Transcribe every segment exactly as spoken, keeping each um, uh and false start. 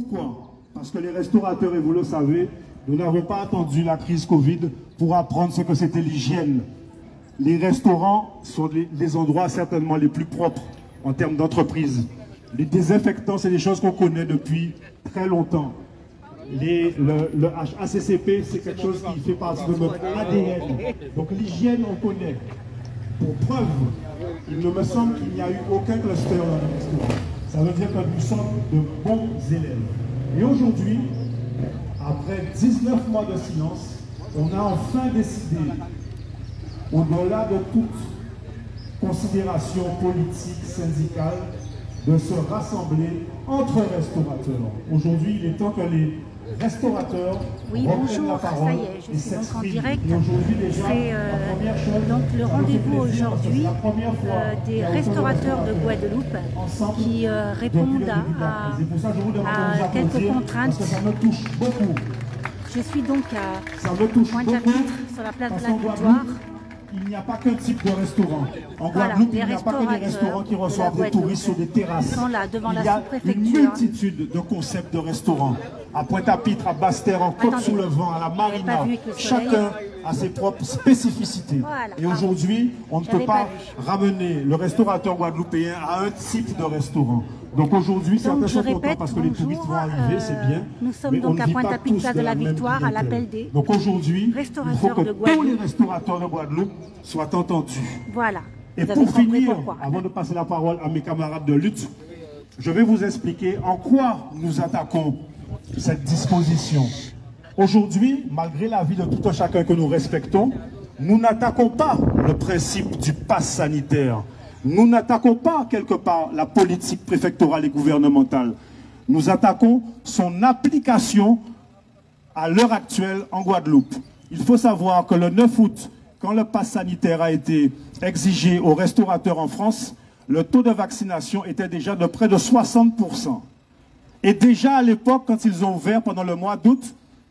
Pourquoi? Parce que les restaurateurs, et vous le savez, nous n'avons pas attendu la crise Covid pour apprendre ce que c'était l'hygiène. Les restaurants sont les, les endroits certainement les plus propres en termes d'entreprise. Les désinfectants, c'est des choses qu'on connaît depuis très longtemps. Les, le, le H A C C P, c'est quelque chose qui fait partie de notre A D N. Donc l'hygiène, on connaît. Pour preuve, il me semble qu'il n'y a eu aucun cluster dans le restaurant. Ça veut dire que nous sommes de bons élèves. Et aujourd'hui, après dix-neuf mois de silence, on a enfin décidé, au-delà de toute considération politique, syndicale, de se rassembler entre restaurateurs. Aujourd'hui, il est temps que les restaurateurs oui, reprennent bonjour, la parole. ça y est, je suis donc en direct. C'est euh, donc le rendez-vous aujourd'hui euh, des restaurateurs de Guadeloupe qui euh, répondent à, à, à quelques contraintes. Je suis donc à Pointe-à-Pitre, sur la place de la Victoire. Il n'y a pas qu'un type de restaurant. En voilà, Guadeloupe, il n'y a pas que des restaurants qui reçoivent des touristes sur des terrasses. Sont là, devant il la y a une multitude de concepts de restaurants. À Pointe-à-Pitre, à Basse-Terre, en Côte-sous-le-Vent, à la Marina, chacun a ses propres spécificités. Voilà, et aujourd'hui, on ne peut pas ramener le restaurateur guadeloupéen à un type de restaurant. Donc aujourd'hui, c'est un peu content parce que bonjour, les touristes vont arriver, euh, c'est bien. Nous sommes donc à Pointe-à-Pitre, place de la Victoire, à l'appel des Donc aujourd'hui, il faut que tous les restaurateurs de Guadeloupe soient entendus. Voilà. Et pour finir, avant de passer la parole à mes camarades de lutte, je vais vous expliquer en quoi nous attaquons cette disposition. Aujourd'hui, malgré l'avis de tout un chacun que nous respectons, nous n'attaquons pas le principe du pass sanitaire. Nous n'attaquons pas quelque part la politique préfectorale et gouvernementale. Nous attaquons son application à l'heure actuelle en Guadeloupe. Il faut savoir que le neuf août, quand le pass sanitaire a été exigé aux restaurateurs en France, le taux de vaccination était déjà de près de soixante pour cent. Et déjà à l'époque, quand ils ont ouvert pendant le mois d'août,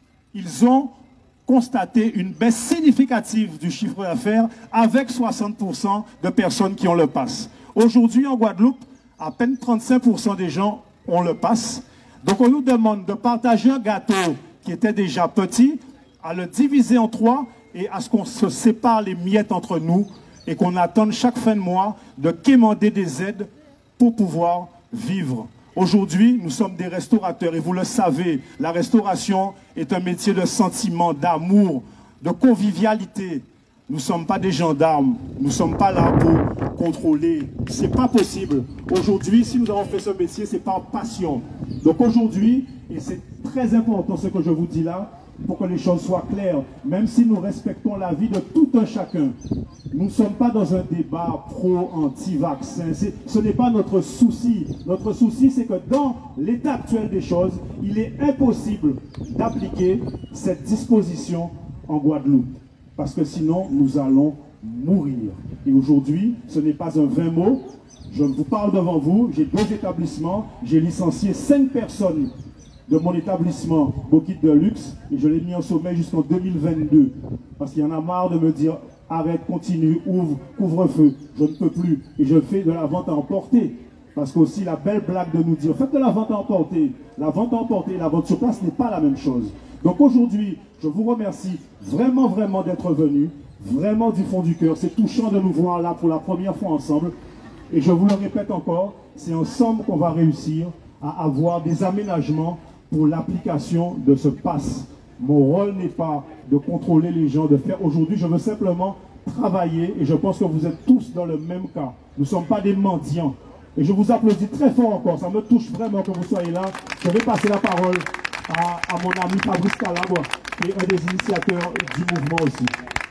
ils ont constaté une baisse significative du chiffre d'affaires avec soixante pour cent de personnes qui ont le pass. Aujourd'hui, en Guadeloupe, à peine trente-cinq pour cent des gens ont le pass. Donc on nous demande de partager un gâteau qui était déjà petit, à le diviser en trois et à ce qu'on se sépare les miettes entre nous et qu'on attende chaque fin de mois de quémander des aides pour pouvoir vivre. Aujourd'hui, nous sommes des restaurateurs et vous le savez, la restauration est un métier de sentiment, d'amour, de convivialité. Nous ne sommes pas des gendarmes, nous ne sommes pas là pour contrôler. Ce n'est pas possible. Aujourd'hui, si nous avons fait ce métier, c'est par passion. Donc aujourd'hui, et c'est très important ce que je vous dis là, pour que les choses soient claires, même si nous respectons la vie de tout un chacun, nous ne sommes pas dans un débat pro-anti-vaccin. Ce n'est pas notre souci. Notre souci, c'est que dans l'état actuel des choses, il est impossible d'appliquer cette disposition en Guadeloupe. Parce que sinon, nous allons mourir. Et aujourd'hui, ce n'est pas un vain mot. Je vous parle devant vous, j'ai deux établissements, j'ai licencié cinq personnes de mon établissement Bokit de luxe et je l'ai mis en sommeil jusqu'en deux mille vingt-deux parce qu'il y en a marre de me dire arrête, continue, ouvre, couvre-feu, je ne peux plus et je fais de la vente à emporter parce qu'aussi la belle blague de nous dire faites de la vente à emporter, la vente à emporter et la vente sur place n'est pas la même chose. Donc aujourd'hui, je vous remercie vraiment vraiment d'être venus, vraiment du fond du cœur, c'est touchant de nous voir là pour la première fois ensemble et je vous le répète encore, c'est ensemble qu'on va réussir à avoir des aménagements pour l'application de ce pass. Mon rôle n'est pas de contrôler les gens, de faire. Aujourd'hui, je veux simplement travailler et je pense que vous êtes tous dans le même cas. Nous ne sommes pas des mendiants. Et je vous applaudis très fort encore. Ça me touche vraiment que vous soyez là. Je vais passer la parole à, à mon ami Fabrice Calabre, qui est un des initiateurs du mouvement aussi.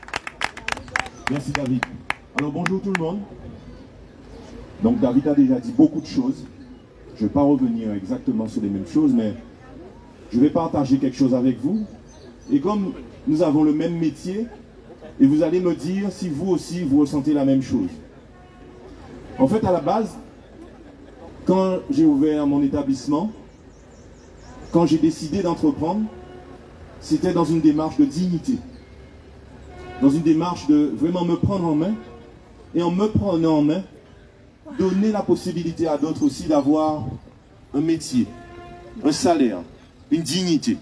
Merci David. Alors bonjour tout le monde. Donc David a déjà dit beaucoup de choses. Je ne vais pas revenir exactement sur les mêmes choses, mais je vais partager quelque chose avec vous. Et comme nous avons le même métier, et vous allez me dire si vous aussi vous ressentez la même chose. En fait, à la base, quand j'ai ouvert mon établissement, quand j'ai décidé d'entreprendre, c'était dans une démarche de dignité. Dans une démarche de vraiment me prendre en main. Et en me prenant en main, donner la possibilité à d'autres aussi d'avoir un métier. un salaire, une dignité.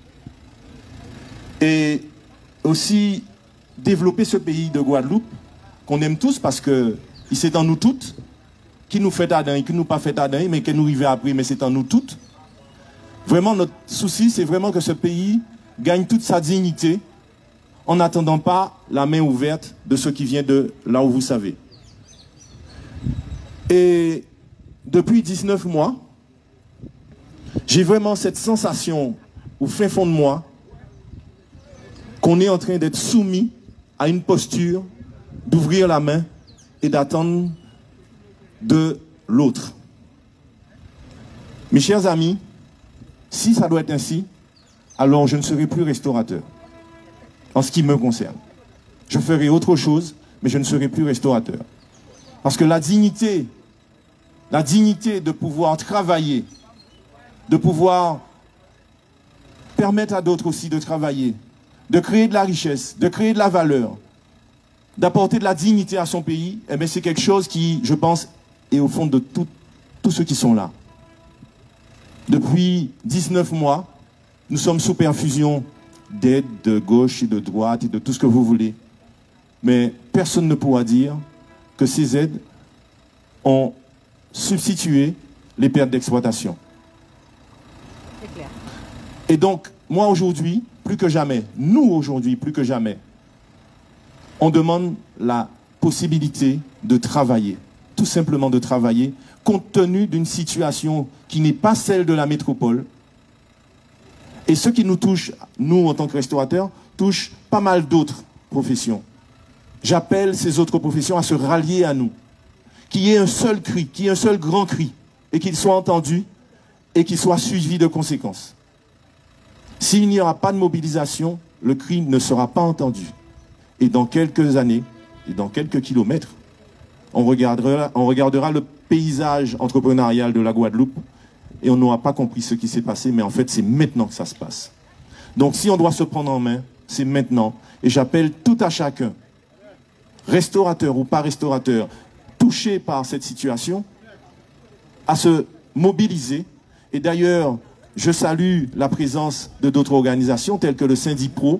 Et aussi développer ce pays de Guadeloupe, qu'on aime tous parce que c'est en nous toutes, qui nous fait tardin, qui nous pas fait tardin, mais qui nous arrive après, mais c'est en nous toutes. Vraiment, notre souci, c'est vraiment que ce pays gagne toute sa dignité en n'attendant pas la main ouverte de ceux qui viennent de là où vous savez. Et depuis dix-neuf mois, j'ai vraiment cette sensation au fin fond de moi qu'on est en train d'être soumis à une posture d'ouvrir la main et d'attendre de l'autre. Mes chers amis, si ça doit être ainsi, alors je ne serai plus restaurateur, en ce qui me concerne. Je ferai autre chose, mais je ne serai plus restaurateur. Parce que la dignité, la dignité de pouvoir travailler, de pouvoir permettre à d'autres aussi de travailler, de créer de la richesse, de créer de la valeur, d'apporter de la dignité à son pays, eh bien c'est quelque chose qui, je pense, est au fond de tout, tous ceux qui sont là. Depuis dix-neuf mois, nous sommes sous perfusion d'aide de gauche et de droite et de tout ce que vous voulez. Mais personne ne pourra dire que ces aides ont substitué les pertes d'exploitation. C'est clair. Et donc, moi aujourd'hui, plus que jamais, nous aujourd'hui, plus que jamais, on demande la possibilité de travailler, tout simplement de travailler, compte tenu d'une situation qui n'est pas celle de la métropole. Et ce qui nous touche, nous, en tant que restaurateurs, touche pas mal d'autres professions. J'appelle ces autres professions à se rallier à nous. Qu'il y ait un seul cri, qu'il y ait un seul grand cri, et qu'il soit entendu, et qu'il soit suivi de conséquences. S'il n'y aura pas de mobilisation, le cri ne sera pas entendu. Et dans quelques années, et dans quelques kilomètres, on regardera, on regardera le paysage entrepreneurial de la Guadeloupe et on n'aura pas compris ce qui s'est passé, mais en fait, c'est maintenant que ça se passe. Donc, si on doit se prendre en main, c'est maintenant. Et j'appelle tout à chacun, restaurateur ou pas restaurateur, touché par cette situation, à se mobiliser. Et d'ailleurs, je salue la présence de d'autres organisations telles que le Syndipro.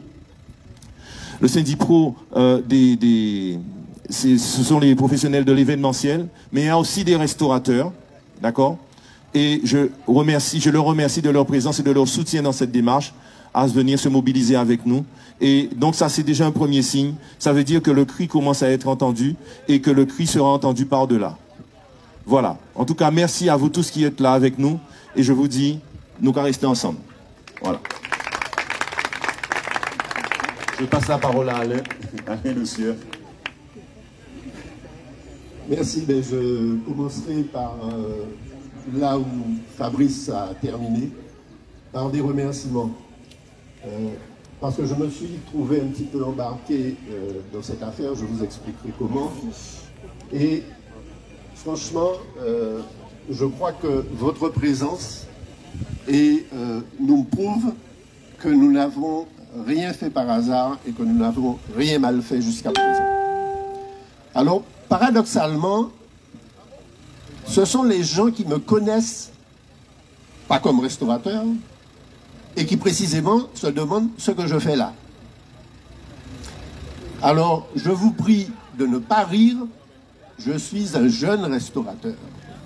Le Syndipro, euh, des, des, ce sont les professionnels de l'événementiel, mais il y a aussi des restaurateurs, d'accord? Et je remercie, je leur remercie de leur présence et de leur soutien dans cette démarche à venir se mobiliser avec nous. Et donc ça, c'est déjà un premier signe. Ça veut dire que le cri commence à être entendu et que le cri sera entendu par-delà. Voilà. En tout cas, merci à vous tous qui êtes là avec nous. Et je vous dis, nous qu'à rester ensemble. Voilà. Je passe la parole à Alain. Alain, monsieur. Merci. Ben, je commencerai par euh, là où Fabrice a terminé, par des remerciements. Euh, parce que je me suis trouvé un petit peu embarqué euh, dans cette affaire, je vous expliquerai comment. Et franchement, euh, je crois que votre présence et, euh, nous prouve que nous n'avons rien fait par hasard et que nous n'avons rien mal fait jusqu'à présent. Alors, paradoxalement, ce sont les gens qui me connaissent, pas comme restaurateur, et qui précisément se demandent ce que je fais là. Alors, je vous prie de ne pas rire, je suis un jeune restaurateur.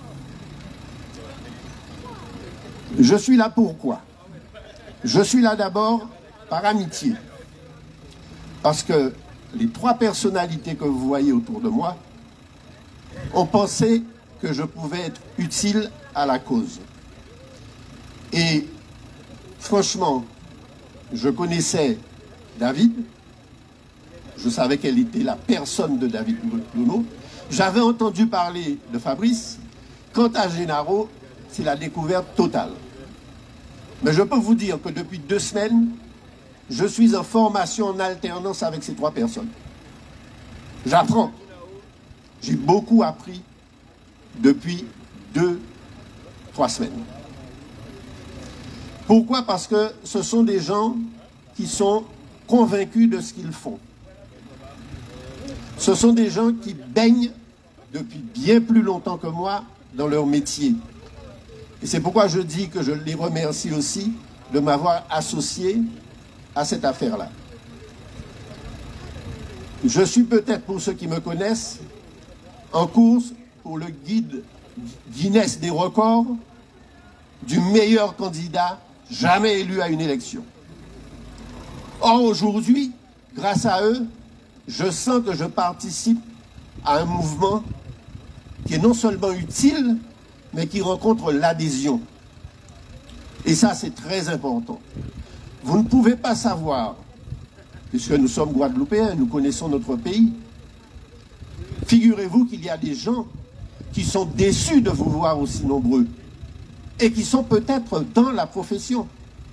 Je suis là pourquoi? Je suis là d'abord par amitié. Parce que les trois personnalités que vous voyez autour de moi ont pensé que je pouvais être utile à la cause. Et franchement, je connaissais David, je savais quelle était la personne de David Nono, j'avais entendu parler de Fabrice. Quant à Gennaro, c'est la découverte totale. Mais je peux vous dire que depuis deux semaines, je suis en formation en alternance avec ces trois personnes. J'apprends. J'ai beaucoup appris depuis deux, trois semaines. Pourquoi? Parce que ce sont des gens qui sont convaincus de ce qu'ils font. Ce sont des gens qui baignent depuis bien plus longtemps que moi dans leur métier. Et c'est pourquoi je dis que je les remercie aussi de m'avoir associé à cette affaire-là. Je suis peut-être, pour ceux qui me connaissent, en course pour le guide Guinness des records du meilleur candidat jamais élu à une élection. Or, aujourd'hui, grâce à eux, je sens que je participe à un mouvement qui est non seulement utile, mais qui rencontre l'adhésion. Et ça, c'est très important. Vous ne pouvez pas savoir, puisque nous sommes Guadeloupéens, nous connaissons notre pays, figurez-vous qu'il y a des gens qui sont déçus de vous voir aussi nombreux et qui sont peut-être dans la profession.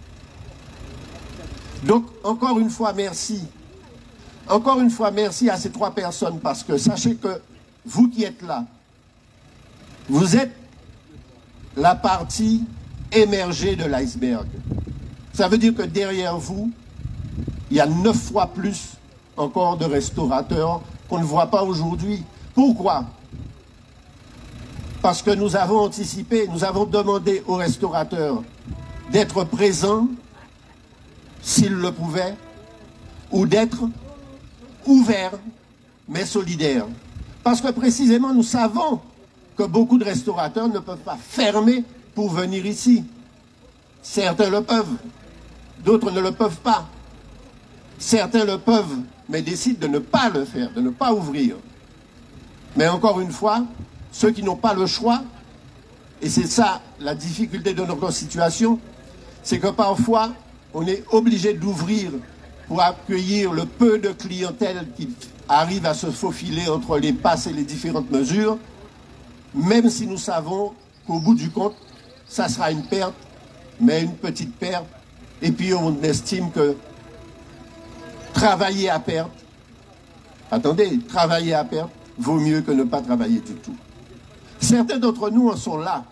Donc, encore une fois, merci. Encore une fois, merci à ces trois personnes, parce que sachez que vous qui êtes là, vous êtes la partie émergée de l'iceberg. Ça veut dire que derrière vous, il y a neuf fois plus encore de restaurateurs qu'on ne voit pas aujourd'hui. Pourquoi? Parce que nous avons anticipé, nous avons demandé aux restaurateurs d'être présents, s'ils le pouvaient, ou d'être ouverts, mais solidaires. Parce que précisément, nous savons que beaucoup de restaurateurs ne peuvent pas fermer pour venir ici. Certains le peuvent, d'autres ne le peuvent pas. Certains le peuvent, mais décident de ne pas le faire, de ne pas ouvrir. Mais encore une fois, ceux qui n'ont pas le choix, et c'est ça la difficulté de notre situation, c'est que parfois, on est obligé d'ouvrir pour accueillir le peu de clientèle qui arrive à se faufiler entre les passes et les différentes mesures, même si nous savons qu'au bout du compte, ça sera une perte, mais une petite perte. Et puis on estime que travailler à perte, attendez, travailler à perte vaut mieux que ne pas travailler du tout. Certains d'entre nous en sont là.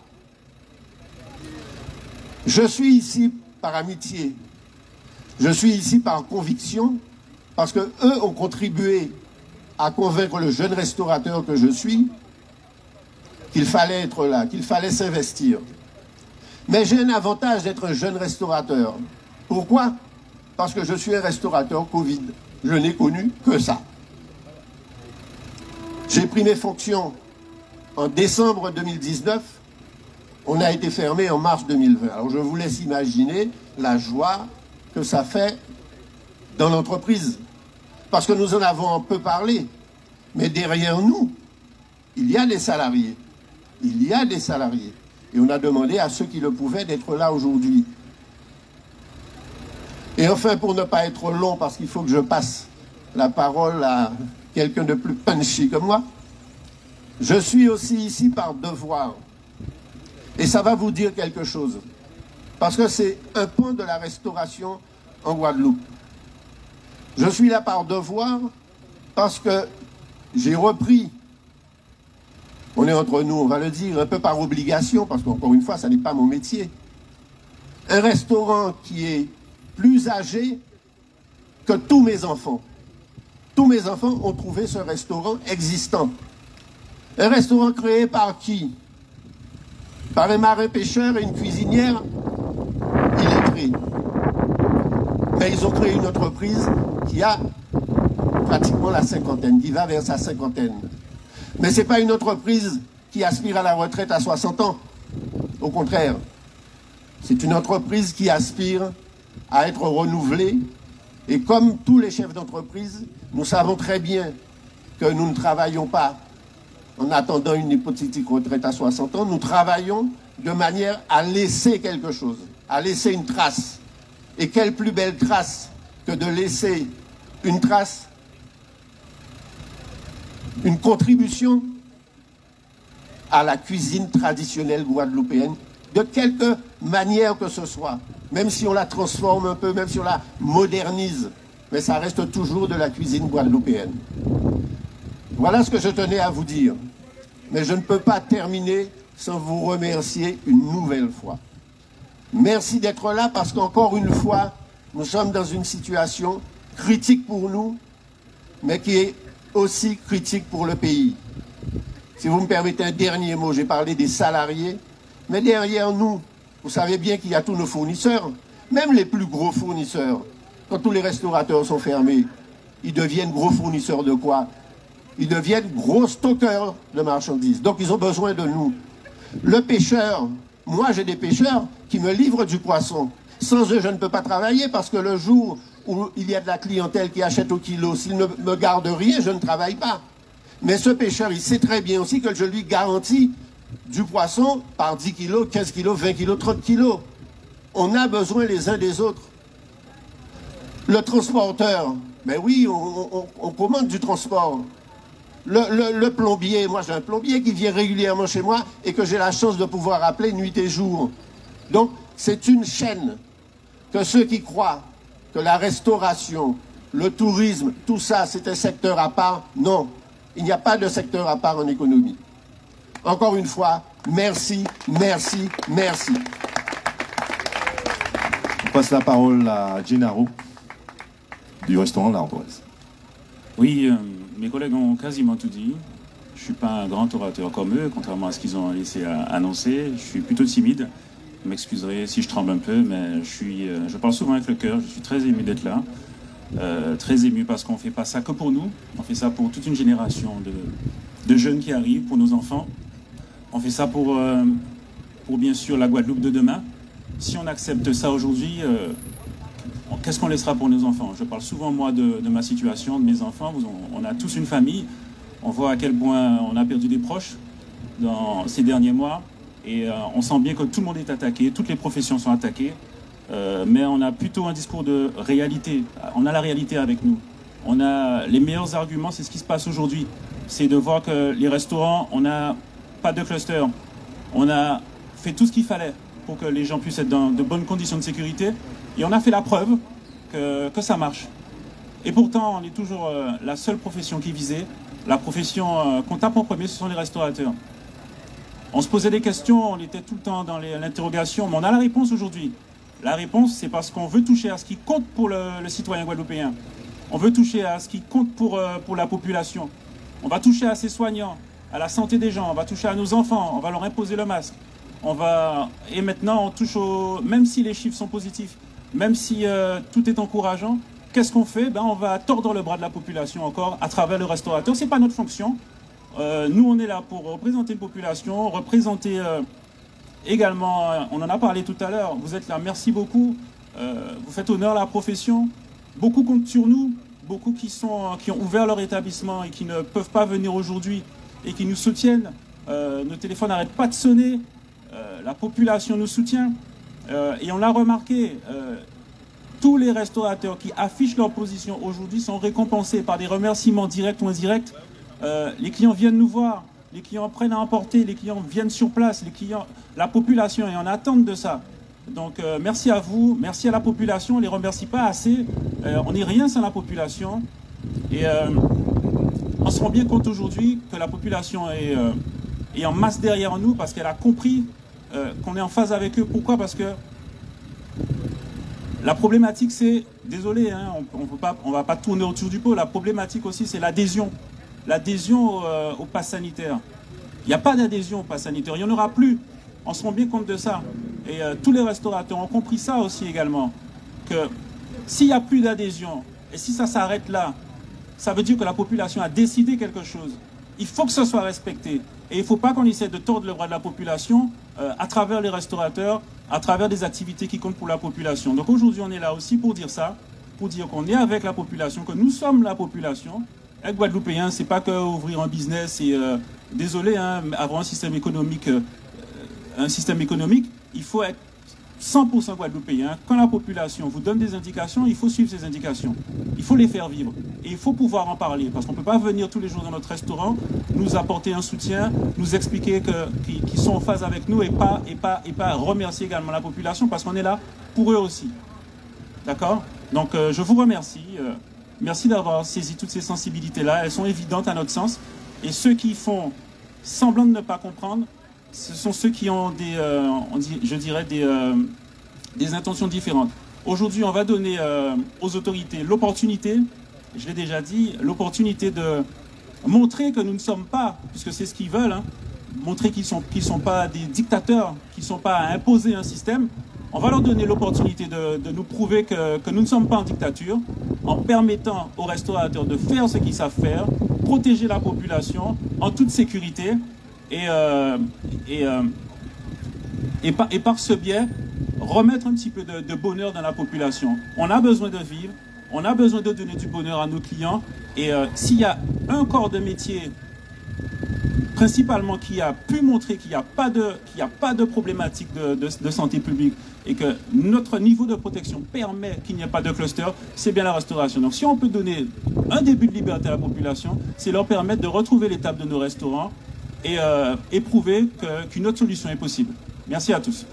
Je suis ici par amitié. Je suis ici par conviction, parce qu'eux ont contribué à convaincre le jeune restaurateur que je suis qu'il fallait être là, qu'il fallait s'investir. Mais j'ai un avantage d'être un jeune restaurateur. Pourquoi? Parce que je suis un restaurateur Covid. Je n'ai connu que ça. J'ai pris mes fonctions en décembre deux mille dix-neuf. On a été fermé en mars deux mille vingt. Alors je vous laisse imaginer la joie que ça fait dans l'entreprise. Parce que nous en avons un peu parlé. Mais derrière nous, il y a des salariés. Il y a des salariés. Et on a demandé à ceux qui le pouvaient d'être là aujourd'hui. Et enfin, pour ne pas être long, parce qu'il faut que je passe la parole à quelqu'un de plus punchy que moi, je suis aussi ici par devoir. Et ça va vous dire quelque chose. Parce que c'est un point de la restauration en Guadeloupe. Je suis là par devoir parce que j'ai repris, on est entre nous, on va le dire, un peu par obligation, parce qu'encore une fois, ça n'est pas mon métier, un restaurant qui est plus âgé que tous mes enfants. Tous mes enfants ont trouvé ce restaurant existant. Un restaurant créé par qui? Par un marin-pêcheur et une cuisinière illettrée. Mais ils ont créé une entreprise qui a pratiquement la cinquantaine, qui va vers sa cinquantaine. Mais ce n'est pas une entreprise qui aspire à la retraite à soixante ans. Au contraire, c'est une entreprise qui aspire à être renouvelée. Et comme tous les chefs d'entreprise, nous savons très bien que nous ne travaillons pas en attendant une hypothétique retraite à soixante ans, nous travaillons de manière à laisser quelque chose, à laisser une trace. Et quelle plus belle trace que de laisser une trace, une contribution à la cuisine traditionnelle guadeloupéenne, de quelque manière que ce soit, même si on la transforme un peu, même si on la modernise, mais ça reste toujours de la cuisine guadeloupéenne. Voilà ce que je tenais à vous dire. Mais je ne peux pas terminer sans vous remercier une nouvelle fois. Merci d'être là parce qu'encore une fois, nous sommes dans une situation critique pour nous, mais qui est aussi critique pour le pays. Si vous me permettez un dernier mot, j'ai parlé des salariés, Mais derrière nous, vous savez bien qu'il y a tous nos fournisseurs, même les plus gros fournisseurs. Quand tous les restaurateurs sont fermés, ils deviennent gros fournisseurs de quoi? Ils deviennent gros stockeurs de marchandises. Donc ils ont besoin de nous. Le pêcheur, moi j'ai des pêcheurs qui me livrent du poisson. Sans eux, je ne peux pas travailler parce que le jour où il y a de la clientèle qui achète au kilo, s'il ne me garde rien, je ne travaille pas. Mais ce pêcheur, il sait très bien aussi que je lui garantis du poisson par dix kilos, quinze kilos, vingt kilos, trente kilos. On a besoin les uns des autres. Le transporteur, ben oui, on, on, on commande du transport. Le, le, le plombier, moi j'ai un plombier qui vient régulièrement chez moi et que j'ai la chance de pouvoir appeler nuit et jour. Donc c'est une chaîne que ceux qui croient que la restauration, le tourisme, tout ça c'est un secteur à part, non. Il n'y a pas de secteur à part en économie. Encore une fois, merci, merci, merci. On passe la parole à Gennaro du restaurant L'Ardoise. Oui, euh, mes collègues ont quasiment tout dit. Je ne suis pas un grand orateur comme eux, contrairement à ce qu'ils ont laissé à annoncer. Je suis plutôt timide. Vous m'excuserez si je tremble un peu, mais je, suis, euh, je parle souvent avec le cœur. Je suis très ému d'être là. Euh, très ému parce qu'on ne fait pas ça que pour nous. On fait ça pour toute une génération de, de jeunes qui arrivent, pour nos enfants. On fait ça pour, euh, pour bien sûr la Guadeloupe de demain. Si on accepte ça aujourd'hui, euh, qu'est-ce qu'on laissera pour nos enfants? Je parle souvent, moi, de, de ma situation, de mes enfants. On, on a tous une famille. On voit à quel point on a perdu des proches dans ces derniers mois. Et euh, on sent bien que tout le monde est attaqué, toutes les professions sont attaquées. Euh, mais on a plutôt un discours de réalité. On a la réalité avec nous. On a les meilleurs arguments, c'est ce qui se passe aujourd'hui. C'est de voir que les restaurants, on n'a pas de cluster. On a fait tout ce qu'il fallait pour que les gens puissent être dans de bonnes conditions de sécurité. Et on a fait la preuve que, que ça marche. Et pourtant, on est toujours euh, la seule profession qui est visée. La profession euh, qu'on tape en premier, ce sont les restaurateurs. On se posait des questions, on était tout le temps dans l'interrogation, mais on a la réponse aujourd'hui. La réponse, c'est parce qu'on veut toucher à ce qui compte pour le, le citoyen guadeloupéen. On veut toucher à ce qui compte pour, euh, pour la population. On va toucher à ses soignants, à la santé des gens, on va toucher à nos enfants, on va leur imposer le masque. On va... Et maintenant, on touche au... Même si les chiffres sont positifs, même si euh, tout est encourageant, qu'est-ce qu'on fait? Ben, on va tordre le bras de la population encore à travers le restaurateur. Ce n'est pas notre fonction. Euh, nous, on est là pour représenter une population, représenter... Euh, Également, on en a parlé tout à l'heure, vous êtes là, merci beaucoup, euh, vous faites honneur à la profession, beaucoup comptent sur nous, beaucoup qui, sont, qui ont ouvert leur établissement et qui ne peuvent pas venir aujourd'hui et qui nous soutiennent, euh, nos téléphones n'arrêtent pas de sonner, euh, la population nous soutient, euh, et on l'a remarqué, euh, tous les restaurateurs qui affichent leur position aujourd'hui sont récompensés par des remerciements directs ou indirects, euh, les clients viennent nous voir. Les clients prennent à emporter, les clients viennent sur place, les clients, la population est en attente de ça. Donc euh, merci à vous, merci à la population, on ne les remercie pas assez. Euh, on n'est rien sans la population. Et euh, on se rend bien compte aujourd'hui que la population est, euh, est en masse derrière nous parce qu'elle a compris euh, qu'on est en phase avec eux. Pourquoi? Parce que la problématique c'est, désolé, hein, on ne va pas tourner autour du pot, la problématique aussi c'est l'adhésion. L'adhésion euh, au pass sanitaire. Il n'y a pas d'adhésion au pass sanitaire, il n'y en aura plus. On se rend bien compte de ça. Et euh, tous les restaurateurs ont compris ça aussi également. Que s'il n'y a plus d'adhésion, et si ça s'arrête là, ça veut dire que la population a décidé quelque chose. Il faut que ce soit respecté. Et il ne faut pas qu'on essaie de tordre le bras de la population euh, à travers les restaurateurs, à travers des activités qui comptent pour la population. Donc aujourd'hui, on est là aussi pour dire ça, pour dire qu'on est avec la population, que nous sommes la population. Être Guadeloupéen, c'est pas que ouvrir un business et euh, désolé, hein, avoir un système économique, euh, un système économique, il faut être cent pour cent Guadeloupéen. Quand la population vous donne des indications, il faut suivre ces indications. Il faut les faire vivre et il faut pouvoir en parler parce qu'on peut pas venir tous les jours dans notre restaurant, nous apporter un soutien, nous expliquer que qu'ils qu'ils sont en phase avec nous et pas et pas et pas remercier également la population parce qu'on est là pour eux aussi. D'accord? Donc euh, je vous remercie. Euh, Merci d'avoir saisi toutes ces sensibilités-là. Elles sont évidentes à notre sens. Et ceux qui font semblant de ne pas comprendre, ce sont ceux qui ont des, euh, on dit, je dirais, des, euh, des intentions différentes. Aujourd'hui, on va donner euh, aux autorités l'opportunité, je l'ai déjà dit, l'opportunité de montrer que nous ne sommes pas, puisque c'est ce qu'ils veulent, hein, montrer qu'ils sont, qu'ils sont pas des dictateurs, qu'ils ne sont pas à imposer un système. On va leur donner l'opportunité de, de nous prouver que, que nous ne sommes pas en dictature, en permettant aux restaurateurs de faire ce qu'ils savent faire, protéger la population en toute sécurité et, euh, et, euh, et, par, et par ce biais, remettre un petit peu de, de bonheur dans la population. On a besoin de vivre, on a besoin de donner du bonheur à nos clients et euh, s'il y a un corps de métier principalement qui a pu montrer qu'il n'y a pas de, qu'il n'y a pas de problématique de, de, de santé publique et que notre niveau de protection permet qu'il n'y ait pas de cluster, c'est bien la restauration. Donc si on peut donner un début de liberté à la population, c'est leur permettre de retrouver les tables de nos restaurants et, euh, et prouver que, qu'une autre solution est possible. Merci à tous.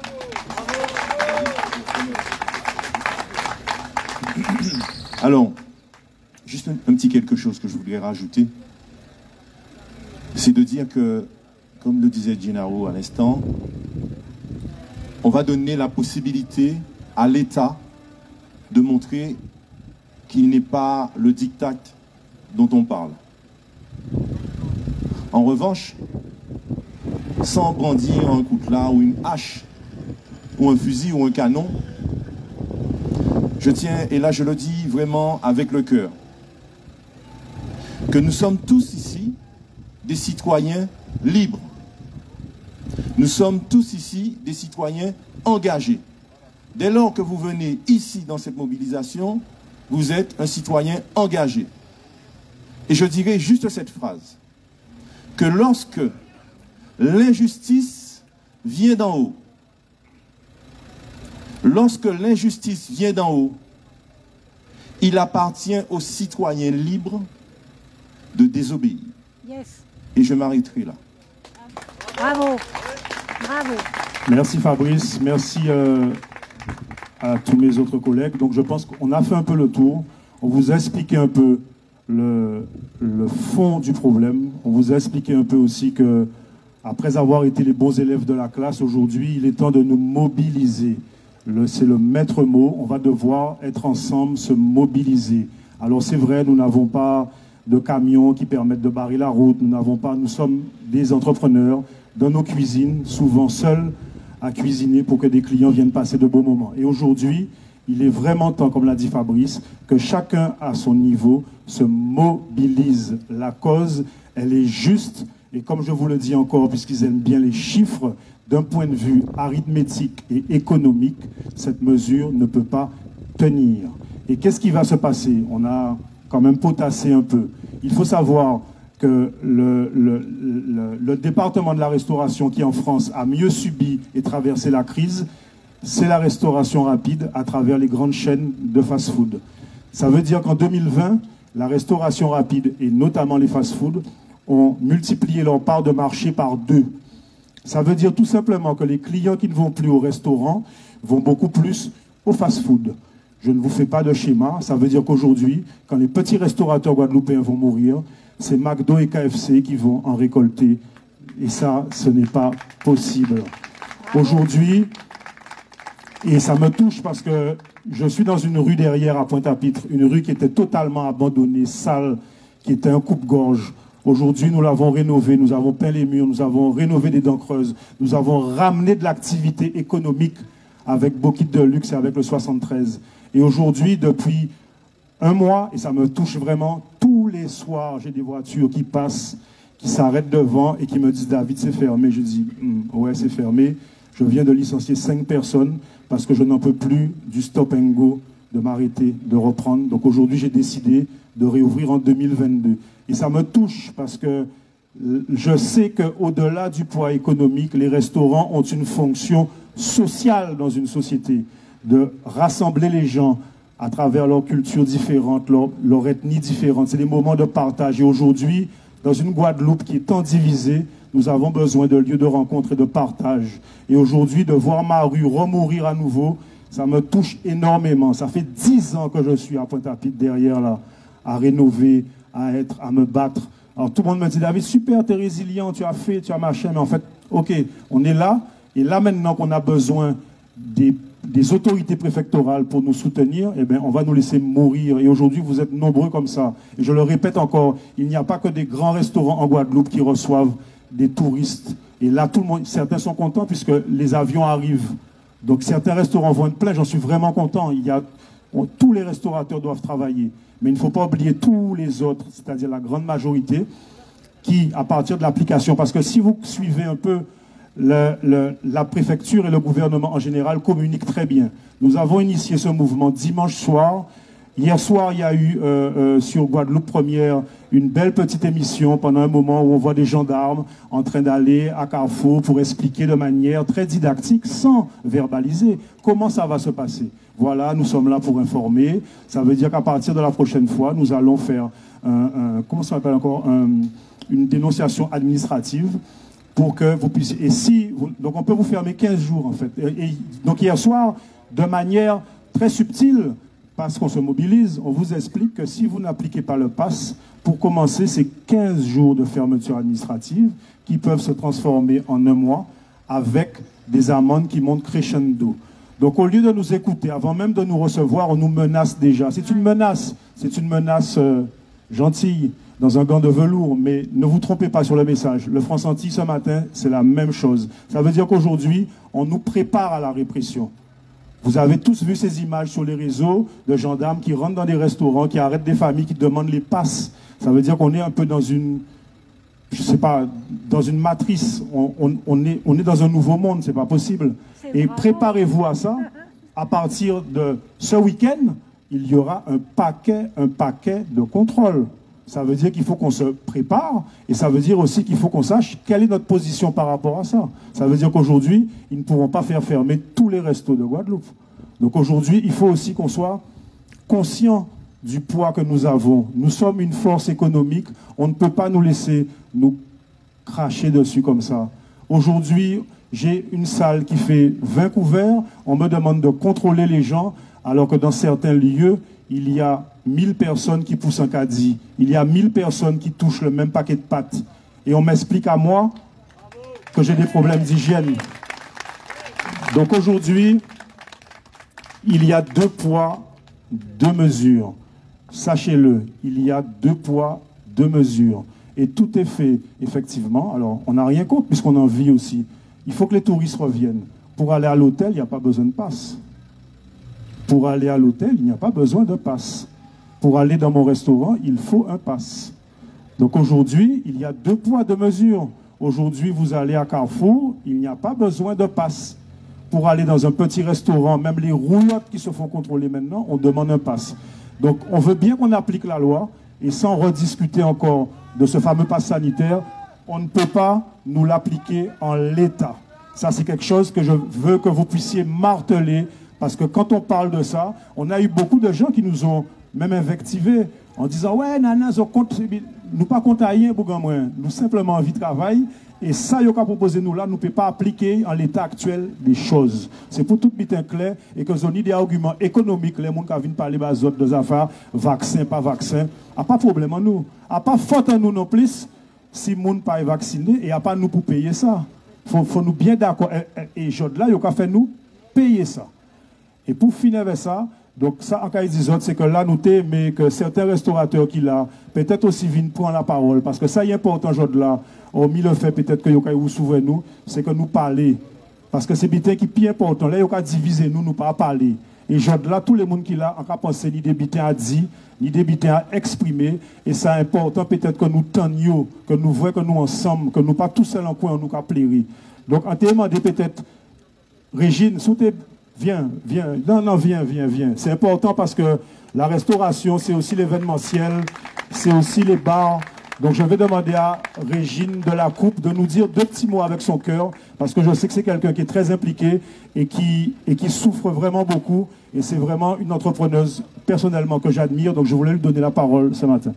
Alors, juste un, un petit quelque chose que je voudrais rajouter, c'est de dire que, comme le disait Gennaro à l'instant, on va donner la possibilité à l'État de montrer qu'il n'est pas le diktat dont on parle. En revanche, sans brandir un coutelas ou une hache, ou un fusil ou un canon, je tiens, et là je le dis vraiment avec le cœur, que nous sommes tous ici des citoyens libres. Nous sommes tous ici des citoyens engagés. Dès lors que vous venez ici dans cette mobilisation, vous êtes un citoyen engagé. Et je dirais juste cette phrase, que lorsque l'injustice vient d'en haut, lorsque l'injustice vient d'en haut, il appartient aux citoyens libres de désobéir. Yes. Et je m'arrêterai là. Bravo. Bravo. Merci Fabrice, merci euh, à tous mes autres collègues. Donc je pense qu'on a fait un peu le tour. On vous a expliqué un peu le, le fond du problème. On vous a expliqué un peu aussi que, après avoir été les bons élèves de la classe, aujourd'hui, il est temps de nous mobiliser. C'est le maître mot. On va devoir être ensemble, se mobiliser. Alors c'est vrai, nous n'avons pas de camions qui permettent de barrer la route. Nous n'avons pas, nous sommes des entrepreneurs dans nos cuisines, souvent seuls à cuisiner pour que des clients viennent passer de beaux moments. Et aujourd'hui, il est vraiment temps, comme l'a dit Fabrice, que chacun à son niveau se mobilise. La cause, elle est juste. Et comme je vous le dis encore, puisqu'ils aiment bien les chiffres, d'un point de vue arithmétique et économique, cette mesure ne peut pas tenir. Et qu'est-ce qui va se passer? On a quand même potassé un peu. Il faut savoir que le, le, le, le département de la restauration qui en France a mieux subi et traversé la crise, c'est la restauration rapide à travers les grandes chaînes de fast-food. Ça veut dire qu'en deux mille vingt, la restauration rapide et notamment les fast-food ont multiplié leur part de marché par deux. Ça veut dire tout simplement que les clients qui ne vont plus au restaurant vont beaucoup plus au fast-food. Je ne vous fais pas de schéma. Ça veut dire qu'aujourd'hui, quand les petits restaurateurs guadeloupéens vont mourir, c'est McDo et K F C qui vont en récolter. Et ça, ce n'est pas possible. Aujourd'hui, et ça me touche parce que je suis dans une rue derrière à Pointe-à-Pitre, une rue qui était totalement abandonnée, sale, qui était un coupe-gorge. Aujourd'hui, nous l'avons rénové, nous avons peint les murs, nous avons rénové des dents creuses, nous avons ramené de l'activité économique avec Bokit de Luxe et avec le soixante-treize. Et aujourd'hui, depuis un mois, et ça me touche vraiment, tous les soirs, j'ai des voitures qui passent, qui s'arrêtent devant et qui me disent « David, c'est fermé ». Je dis hm, « Ouais, c'est fermé. Je viens de licencier cinq personnes parce que je n'en peux plus du stop and go, de m'arrêter, de reprendre. Donc aujourd'hui, j'ai décidé de réouvrir en deux mille vingt-deux. Et ça me touche parce que je sais qu'au-delà du poids économique, les restaurants ont une fonction sociale dans une société, de rassembler les gens à travers leurs cultures différentes, leur, leur ethnie différente. C'est des moments de partage. Et aujourd'hui, dans une Guadeloupe qui est tant divisée, nous avons besoin de lieux de rencontre et de partage. Et aujourd'hui, de voir ma rue remourir à nouveau, ça me touche énormément. Ça fait dix ans que je suis à Pointe-à-Pitre derrière là, à rénover, à être, à me battre. Alors tout le monde me dit, David, super, tu es résilient, tu as fait, tu as machin, mais en fait, ok, on est là, et là maintenant qu'on a besoin des, des autorités préfectorales pour nous soutenir, eh bien, on va nous laisser mourir. Et aujourd'hui, vous êtes nombreux comme ça. Et je le répète encore, il n'y a pas que des grands restaurants en Guadeloupe qui reçoivent des touristes. Et là, tout le monde, certains sont contents puisque les avions arrivent. Donc certains restaurants vont être pleins, j'en suis vraiment content. Il y a, on, tous les restaurateurs doivent travailler. Mais il ne faut pas oublier tous les autres, c'est-à-dire la grande majorité, qui, à partir de l'application, parce que si vous suivez un peu le, le, la préfecture et le gouvernement en général communiquent très bien. Nous avons initié ce mouvement dimanche soir. Hier soir, il y a eu euh, euh, sur Guadeloupe Première une belle petite émission pendant un moment où on voit des gendarmes en train d'aller à Carrefour pour expliquer de manière très didactique, sans verbaliser, comment ça va se passer. Voilà, nous sommes là pour informer. Ça veut dire qu'à partir de la prochaine fois, nous allons faire un, un, comment ça s'appelle encore, un, une dénonciation administrative pour que vous puissiez... Et si, vous, donc on peut vous fermer quinze jours en fait. Et, et, donc hier soir, de manière très subtile, parce qu'on se mobilise, on vous explique que si vous n'appliquez pas le pass, pour commencer, c'est quinze jours de fermeture administrative qui peuvent se transformer en un mois avec des amendes qui montent crescendo. Donc au lieu de nous écouter, avant même de nous recevoir, on nous menace déjà. C'est une menace, c'est une menace euh, gentille, dans un gant de velours, mais ne vous trompez pas sur le message. Le Franc-Senti, ce matin, c'est la même chose. Ça veut dire qu'aujourd'hui, on nous prépare à la répression. Vous avez tous vu ces images sur les réseaux de gendarmes qui rentrent dans des restaurants, qui arrêtent des familles, qui demandent les passes. Ça veut dire qu'on est un peu dans une, je sais pas, dans une matrice. On, on, on, est, on est dans un nouveau monde, c'est pas possible. Et préparez-vous à ça. À partir de ce week-end, il y aura un paquet, un paquet de contrôles. Ça veut dire qu'il faut qu'on se prépare et ça veut dire aussi qu'il faut qu'on sache quelle est notre position par rapport à ça. Ça veut dire qu'aujourd'hui, ils ne pourront pas faire fermer tous les restos de Guadeloupe. Donc aujourd'hui, il faut aussi qu'on soit conscient du poids que nous avons. Nous sommes une force économique. On ne peut pas nous laisser nous cracher dessus comme ça. Aujourd'hui, j'ai une salle qui fait vingt couverts. On me demande de contrôler les gens alors que dans certains lieux, il y a mille personnes qui poussent un caddie. Il y a mille personnes qui touchent le même paquet de pâtes. Et on m'explique à moi que j'ai des problèmes d'hygiène. Donc aujourd'hui, il y a deux poids, deux mesures. Sachez-le, il y a deux poids, deux mesures. Et tout est fait, effectivement. Alors, on n'a rien contre puisqu'on en vit aussi. Il faut que les touristes reviennent. Pour aller à l'hôtel, il n'y a pas besoin de passe. Pour aller à l'hôtel, il n'y a pas besoin de passe. Pour aller dans mon restaurant, il faut un pass. Donc aujourd'hui, il y a deux poids, deux mesures. Aujourd'hui, vous allez à Carrefour, il n'y a pas besoin de passe. Pour aller dans un petit restaurant, même les roulottes qui se font contrôler maintenant, on demande un pass. Donc on veut bien qu'on applique la loi, et sans rediscuter encore de ce fameux pass sanitaire, on ne peut pas nous l'appliquer en l'état. Ça, c'est quelque chose que je veux que vous puissiez marteler, parce que quand on parle de ça, on a eu beaucoup de gens qui nous ont même invectivés en disant « Ouais, nana, nous pas compte rien pour moi, nous simplement envie de travail. » Et ça, il a proposé nous là, nous ne pouvons pas appliquer en l'état actuel des choses. C'est pour tout bien clair et que nous avons des arguments économiques, les gens qui viennent parler des affaires, vaccin, pas vaccin, a pas de problème en nous. A pas faute en nous non plus si les gens ne sont pas vaccinés et a pas nous pour payer ça. Il faut, faut nous bien d'accord. Et, et, et là, il a fait nous payer ça. Et pour finir avec ça, donc ça, en cas des autres, c'est que là, nous t'aimons, mais que certains restaurateurs qui là, peut-être aussi viennent prendre la parole, parce que ça est important aujourd'hui là, hormis le fait peut-être que vous souvenez nous, c'est que nous parler. Parce que c'est bien qui est plus important. Là, il y a diviser nous, nous pas parler. Et aujourd'hui là, tous les gens qui là, en cas pensé, ni des bitins à dire, ni des bitins à exprimer, et c'est important peut-être que nous tenions, que nous voyons que nous ensemble, que nous pas tous seuls en coin, nous qu'à plairer. Donc, en te demandant peut-être, Régine, sous tes Viens, viens. Non, non, viens, viens, viens. C'est important parce que la restauration, c'est aussi l'événementiel, c'est aussi les bars. Donc, je vais demander à Régine de la Coupe de nous dire deux petits mots avec son cœur, parce que je sais que c'est quelqu'un qui est très impliqué et qui, et qui souffre vraiment beaucoup. Et c'est vraiment une entrepreneuse, personnellement, que j'admire. Donc, je voulais lui donner la parole ce matin.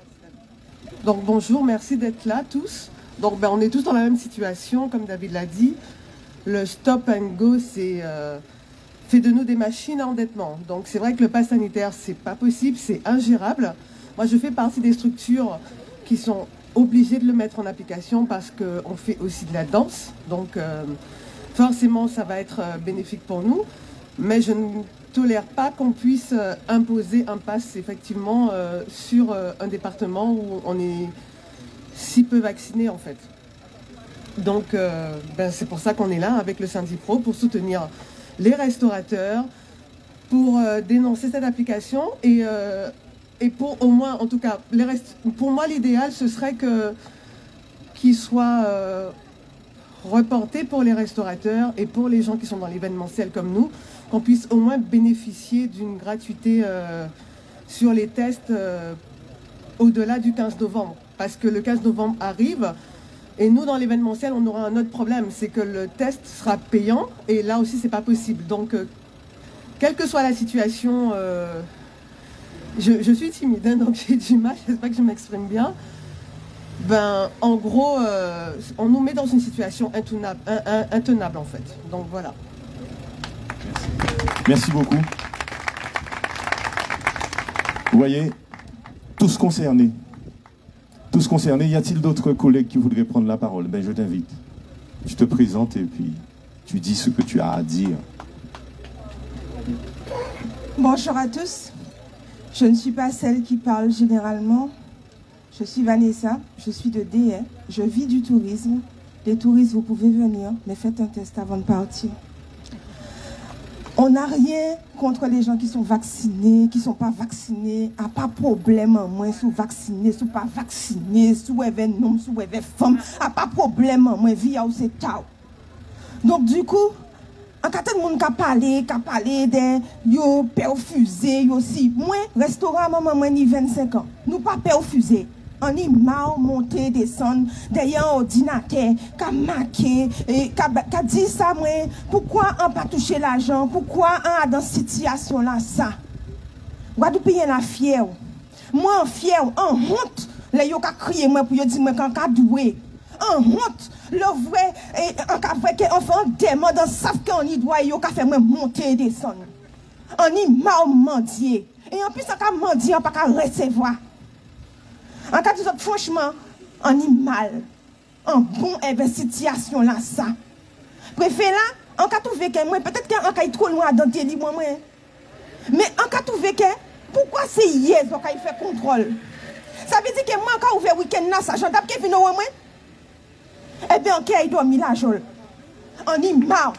Donc, bonjour, merci d'être là, tous. Donc, ben, on est tous dans la même situation, comme David l'a dit. Le stop and go, c'est... Euh, fait de nous des machines à endettement. Donc c'est vrai que le pass sanitaire, c'est pas possible, c'est ingérable. Moi, je fais partie des structures qui sont obligées de le mettre en application parce qu'on fait aussi de la danse. Donc euh, forcément, ça va être bénéfique pour nous. Mais je ne tolère pas qu'on puisse euh, imposer un pass, effectivement, euh, sur euh, un département où on est si peu vacciné, en fait. Donc, euh, ben, c'est pour ça qu'on est là avec le Syndipro, pour soutenir les restaurateurs, pour euh, dénoncer cette application et, euh, et pour au moins, en tout cas, les rest... pour moi, l'idéal, ce serait que qu'il soit euh, reporté pour les restaurateurs et pour les gens qui sont dans l'événementiel comme nous, qu'on puisse au moins bénéficier d'une gratuité euh, sur les tests euh, au-delà du quinze novembre. Parce que le quinze novembre arrive et nous, dans l'événementiel, on aura un autre problème, c'est que le test sera payant et là aussi, c'est pas possible. Donc, euh, quelle que soit la situation, euh, je, je suis timide, hein, donc j'ai du mal, j'espère que je m'exprime bien. Ben, en gros, euh, on nous met dans une situation intenable, un, un, intenable en fait. Donc voilà. Merci. Merci beaucoup. Vous voyez, tous concernés. Tous concernés. Y a-t-il d'autres collègues qui voudraient prendre la parole? Ben, je t'invite. Tu te présentes et puis tu dis ce que tu as à dire. Bonjour à tous. Je ne suis pas celle qui parle généralement. Je suis Vanessa, je suis de D A, je vis du tourisme. Les touristes, vous pouvez venir, mais faites un test avant de partir. On n'a rien contre les gens qui sont vaccinés, qui ne sont pas vaccinés. A pas problème en moins, sous vaccinés, sous pas vaccinés, sous événement, sous événement femme. A pas problème en moins, vie ou c'est tao. Donc du coup, en cas de monde qui a parlé, qui a parlé de yo perfusé, yo si. Moi, restaurant maman, moi, ni vingt-cinq ans. Nous pas perfusé. On est mal monté, descendre derrière un ordinateur, qui a marqué, qui a dit ça, moi, pourquoi on pas touché l'argent, pourquoi on a dans cette situation-là, ça. Guadeloupe est la fière. Moi, fière, en honte, les yo qui a crié, moi, pour dire, moi, quand on a doué. En honte, le vrai, et en cas vrai que enfant démon dans savent qu'on y doit, yo qui a fait moi monter et descendre. On y mal mendier. Et en plus, on a mendier, on pas qu'à recevoir. En cas de franchement, on y mal. En bon situation là, ça. Préfère là, en cas trouvé que moi, peut-être qu'en cas trop loin dans tes livres, moi. Mais en cas trouvé que, pourquoi c'est hier qu'on a fait contrôle? Ça veut dire que moi, quand ouvert week-end là, ça, j'en tape qui vient au moins. Eh bien, ok, il doit mis la jolle. On y marre.